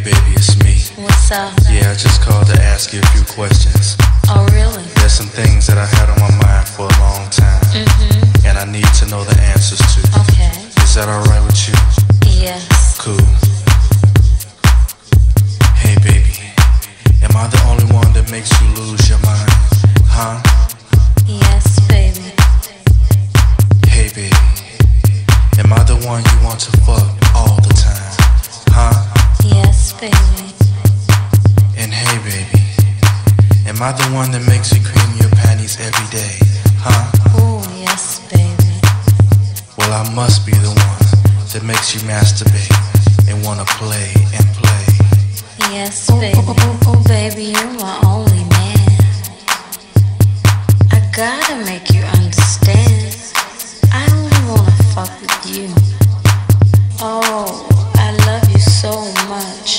baby, it's me. What's up? Yeah, I just called to ask you a few questions. Oh, really? There's some things that I had on my mind for a long time, and I need to know the answers to. Okay. Is that alright with you? Yes. Cool. Hey baby, am I the only one that makes you lose your mind? Huh? Yes, baby. Hey baby, am I the one you want to fuck all the time? Huh? Yes, baby. And hey baby, am I the one that makes you clean your panties every day? Huh? Oh, yes, baby. Well, I must be the one that makes you masturbate and wanna play and play. Yes, baby. Oh, baby, you're my only man. I gotta make you understand. I only wanna fuck with you. Oh, I love you so much.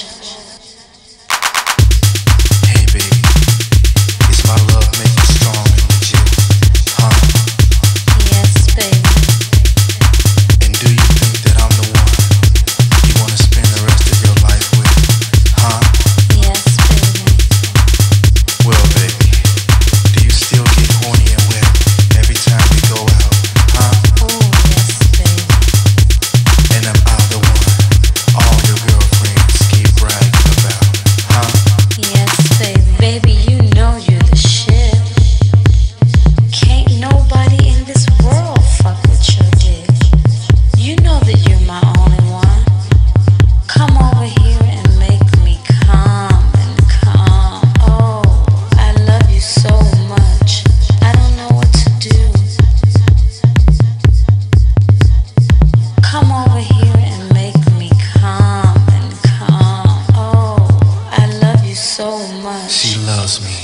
Hey baby, is my love making you strong and legit? Huh? Yes, baby. And do you think that I'm the one you wanna spend the rest of your life with? Huh? Yes, baby. Well baby, do you still get horny and wet every time we go out? Huh? Oh, yes, baby. And am I the one all your girlfriends keep bragging about? Huh? Yes, baby. Baby, you know you're the shit. Can't nobody in this world fuck with your dick. You know that you're my only one. Come over here and make me come and come. Oh, I love you so much. I don't know what to do. Come over here and make me come and come. Oh, I love you so much. She loves me.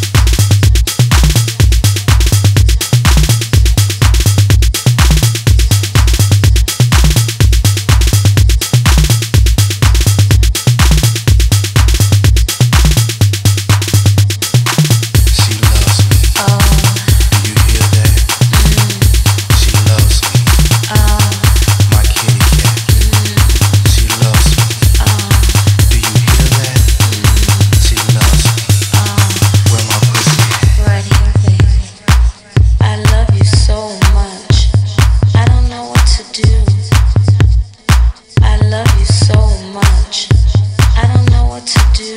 She loves me. Oh, Do you hear that? She loves me. My kitty cat. She loves me. Do you hear that? She loves me. Where my pussy at? right here, baby. I love you so much. I don't know what to do. I love you so much. I don't know what to do.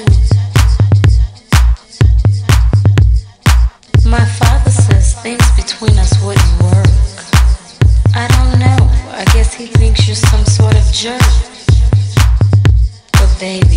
My father says things between us wouldn't work. I don't know. I guess he thinks you're some sort of jerk. But baby,